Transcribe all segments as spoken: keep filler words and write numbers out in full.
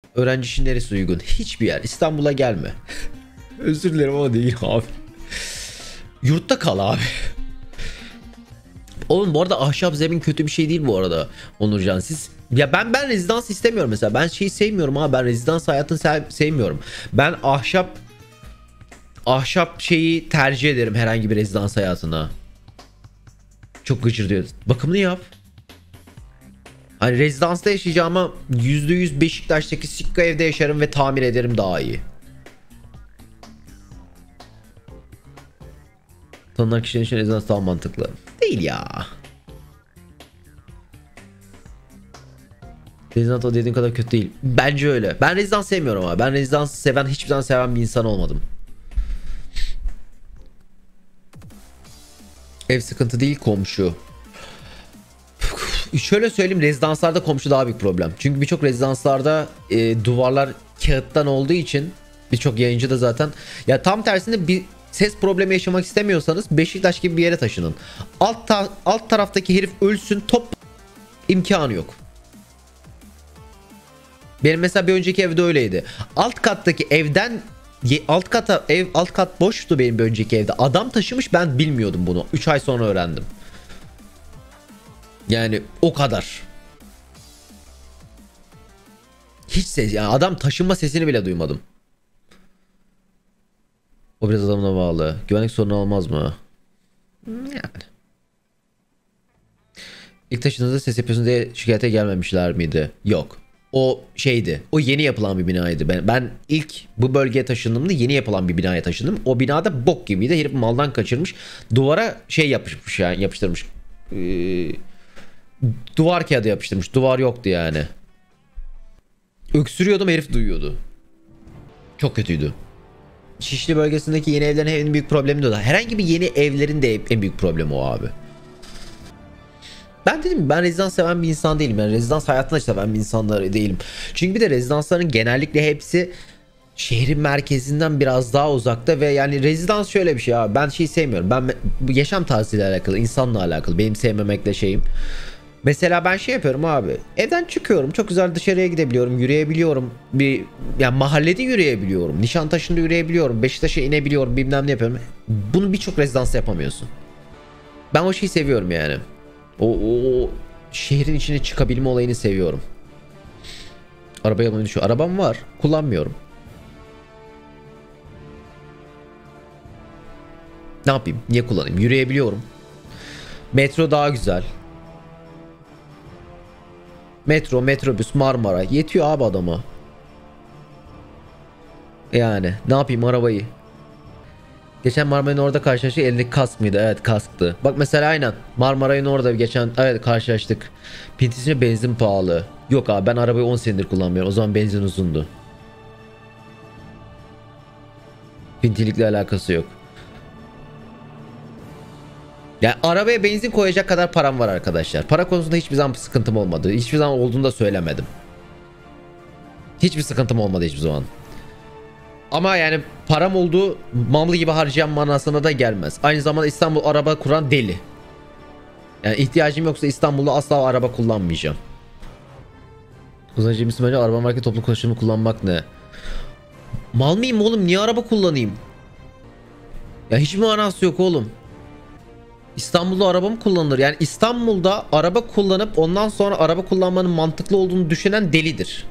Öğrenci için neresi uygun? Hiçbir yer. İstanbul'a gelme. Özür dilerim ama değil abi. Yurtta kal abi. Oğlum bu arada ahşap zemin kötü bir şey değil bu arada Onurcan. Siz ya ben ben rezidans istemiyorum mesela. Ben şeyi sevmiyorum abi. Ben rezidans hayatını sev, sevmiyorum. Ben ahşap ahşap şeyi tercih ederim herhangi bir rezidans hayatına. Çok gıcır diyor. Bakımını yap. Hani rezidansta yaşayacağıma yüzde yüz Beşiktaş'taki Sikka evde yaşarım ve tamir ederim daha iyi. Tanınan kişilerin için rezidans daha mantıklı. Değil ya. Rezidans o dediğin kadar kötü değil. Bence öyle. Ben rezidans sevmiyorum ama. Ben rezidans seven, hiçbir zaman seven bir insan olmadım. Ev sıkıntı değil, komşu. Şöyle söyleyeyim, rezidanslarda komşu daha büyük problem. Çünkü birçok rezidanslarda e, duvarlar kağıttan olduğu için birçok yayıncı da zaten ya tam tersinde bir ses problemi yaşamak istemiyorsanız Beşiktaş gibi bir yere taşının. Alt ta alt taraftaki herif ölsün, top imkanı yok. Benim mesela bir önceki evde öyleydi. Alt kattaki evden alt kata ev alt kat boştu benim bir önceki evde. Adam taşımış, ben bilmiyordum bunu. üç ay sonra öğrendim. Yani o kadar. Hiç ses, yani adam taşınma sesini bile duymadım. O biraz adamına bağlı. Güvenlik sorunu olmaz mı? Yani. İlk taşındığınızda ses yapıyorsunuz diye şikayete gelmemişler miydi? Yok. O şeydi. O yeni yapılan bir binaydı. Ben, ben ilk bu bölgeye taşındığımda yeni yapılan bir binaya taşındım. O binada bok gibiydi. Herif maldan kaçırmış. Duvara şey yapışmış yani, yapıştırmış. Ee, duvar kağıdı yapıştırmış. Duvar yoktu yani. Öksürüyordum, herif duyuyordu. Çok kötüydü. Şişli bölgesindeki yeni evlerin en büyük problemi de o. Herhangi bir yeni evlerin de en büyük problemi o abi. Ben dedim, ben rezidans seven bir insan değilim. Yani rezidans hayatını seven bir insan da değilim. Çünkü bir de rezidansların genellikle hepsi şehrin merkezinden biraz daha uzakta ve yani rezidans şöyle bir şey abi. Ben şeyi sevmiyorum. Ben bu yaşam tarzıyla alakalı, insanla alakalı. Benim sevmemekle şeyim. Mesela ben şey yapıyorum abi. Evden çıkıyorum. Çok güzel dışarıya gidebiliyorum. Yürüyebiliyorum. Bir yani mahallede yürüyebiliyorum. Nişantaşı'nda yürüyebiliyorum. Beşiktaş'a inebiliyorum. Bilmem ne yapıyorum. Bunu birçok rezidansta yapamıyorsun. Ben o şeyi seviyorum yani. O, o, o şehrin içine çıkabilme olayını seviyorum. Arabaya mı düşüyor? Arabam var. Kullanmıyorum. Ne yapayım? Niye kullanayım? Yürüyebiliyorum. Metro daha güzel. Metro, metrobüs, Marmara. Yetiyor abi adama. Yani ne yapayım arabayı? Geçen Marmaray'ın orada karşılaştık. Elindeki kask mıydı? Evet, kasktı. Bak mesela aynen. Marmaray'ın orada geçen evet karşılaştık. Pintisine benzin pahalı. Yok abi, ben arabayı on senedir kullanmıyorum. O zaman benzin uzundu. Pintilikle alakası yok. Yani arabaya benzin koyacak kadar param var arkadaşlar. Para konusunda hiçbir zaman bir sıkıntım olmadı. Hiçbir zaman olduğunu da söylemedim. Hiçbir sıkıntım olmadı hiçbir zaman. Ama yani param olduğu mamlı gibi harcayan manasına da gelmez. Aynı zamanda İstanbul araba kuran deli. Yani ihtiyacım yoksa İstanbul'da asla araba kullanmayacağım. Kullanıcı misin bence araba market toplu taşıma kullanmak ne? Mal mıyım oğlum? Niye araba kullanayım? Ya hiçbir manası yok oğlum. İstanbul'da araba mı kullanılır? Yani İstanbul'da araba kullanıp ondan sonra araba kullanmanın mantıklı olduğunu düşünen delidir.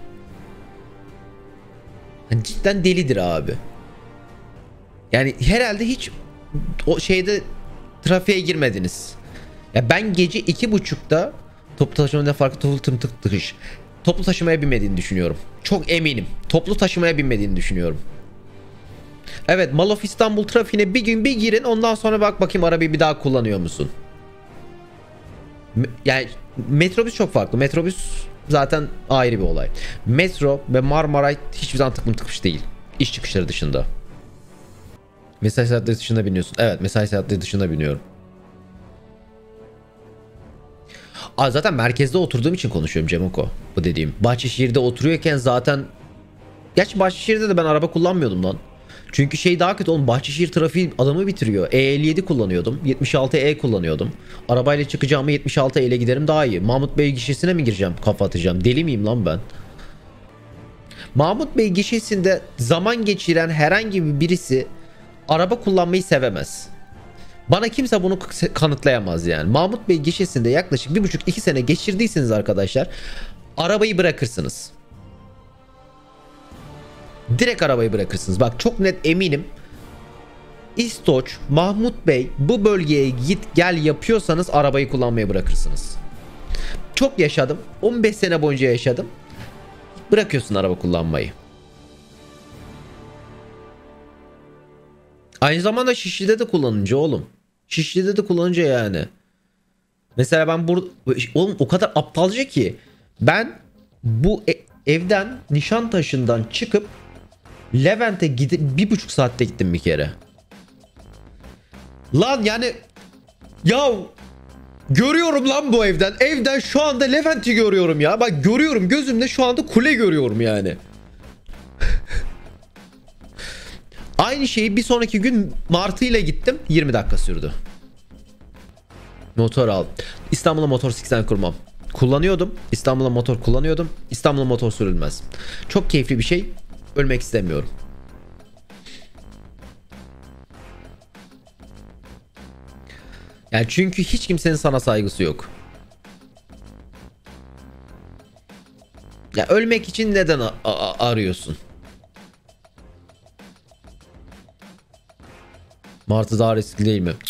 Yani cidden delidir abi. Yani herhalde hiç o şeyde trafiğe girmediniz. Ya ben gece iki buçukta toplu taşımada farklı toplu tım tık tıkış. Toplu taşımaya binmediğini düşünüyorum. Çok eminim. Toplu taşımaya binmediğini düşünüyorum. Evet, Mall of İstanbul trafiğine bir gün bir girin, ondan sonra bak bakayım arabayı bir daha kullanıyor musun? Yani metrobüs çok farklı. Metrobüs zaten ayrı bir olay. Metro ve Marmaray hiçbir zaman tıklım tıkış değil. İş çıkışları dışında. Mesai saatleri dışında biniyorsun. Evet, mesai saatleri dışında biniyorum. Aa, zaten merkezde oturduğum için konuşuyorum Cemoko. Bu dediğim. Bahçeşehir'de oturuyorken zaten... Gerçi Bahçeşehir'de de ben araba kullanmıyordum lan. Çünkü şey daha kötü oğlum, Bahçeşehir trafiği adamı bitiriyor. E elli yedi kullanıyordum. yetmiş altı E kullanıyordum. Arabayla çıkacağımı yetmiş altı E ile giderim daha iyi. Mahmut Bey gişesine mi gireceğim? Kafa atacağım. Deli miyim lan ben? Mahmut Bey gişesinde zaman geçiren herhangi bir birisi araba kullanmayı sevemez. Bana kimse bunu kanıtlayamaz yani. Mahmut Bey gişesinde yaklaşık bir buçuk iki sene geçirdiyseniz arkadaşlar arabayı bırakırsınız. Direkt arabayı bırakırsınız. Bak çok net eminim. İstoç, Mahmut Bey bu bölgeye git gel yapıyorsanız arabayı kullanmayı bırakırsınız. Çok yaşadım. on beş sene boyunca yaşadım. Bırakıyorsun araba kullanmayı. Aynı zamanda Şişli'de de kullanınca oğlum. Şişli'de de kullanınca yani. Mesela ben burada oğlum o kadar aptalca ki ben bu e evden Nişantaşı'ndan çıkıp Levent'e gidip bir buçuk saatte gittim bir kere. Lan yani ya görüyorum lan bu evden. Evden şu anda Levent'i görüyorum ya. Bak görüyorum gözümde şu anda kule görüyorum yani. Aynı şeyi bir sonraki gün Martı ile gittim. yirmi dakika sürdü. Motor al. İstanbul'a motor siksen kurmam. Kullanıyordum. İstanbul'a motor kullanıyordum. İstanbul'a motor sürülmez. Çok keyifli bir şey. Ölmek istemiyorum. Yani çünkü hiç kimsenin sana saygısı yok. Ya ölmek için neden arıyorsun? Martı daha riskli değil mi?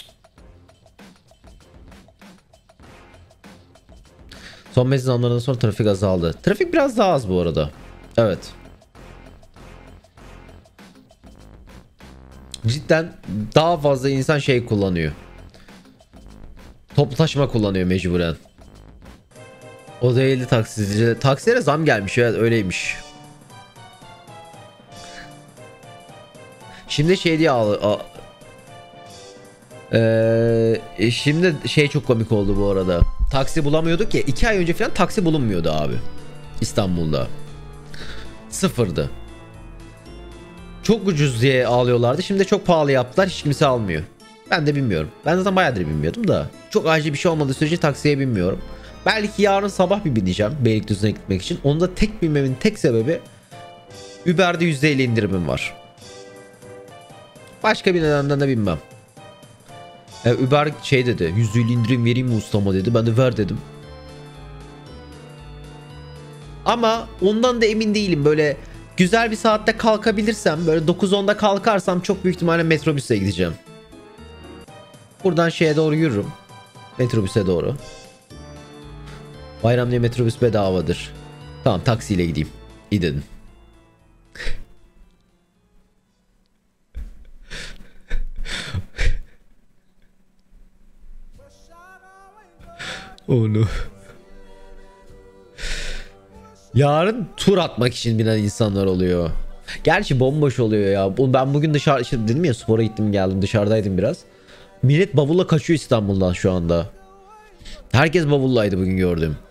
Son mezun zamlarından sonra trafik azaldı. Trafik biraz daha az bu arada. Evet. Cidden daha fazla insan şey kullanıyor. Toplu taşıma kullanıyor mecburen. O değildi taksici. Taksilere zam gelmiş, evet öyleymiş. Şimdi şey diye al, Ee, şimdi şey çok komik oldu bu arada. Taksi bulamıyorduk ya. iki ay önce falan taksi bulunmuyordu abi. İstanbul'da. Sıfırdı. Çok ucuz diye ağlıyorlardı. Şimdi çok pahalı yaptılar. Hiç kimse almıyor. Ben de bilmiyorum. Ben zaten bayağıdır bilmiyordum da. Çok acil bir şey olmadığı sürece taksiye binmiyorum. Belki yarın sabah bir bineceğim. Beylikdüzü'ne gitmek için. Onu da tek binmemin tek sebebi Uber'de yüzde elli indirimim var. Başka bir nedenden de binmem. E, Uber şey dedi, yüzde elli indirim vereyim mi ustama dedi. Ben de ver dedim. Ama ondan da emin değilim. Böyle güzel bir saatte kalkabilirsem, böyle dokuz onda kalkarsam çok büyük ihtimalle metrobüse gideceğim. Buradan şeye doğru yürürüm. Metrobüse doğru. Bayram diye metrobüs bedavadır. Tamam taksiyle gideyim. İyi dedin. Onu. Yarın tur atmak için binen insanlar oluyor. Gerçi bomboş oluyor ya. Ben bugün dışarı işte dedim ya, spora gittim geldim, dışarıdaydım biraz. Millet bavulla kaçıyor İstanbul'dan şu anda. Herkes bavullaydı bugün gördüm.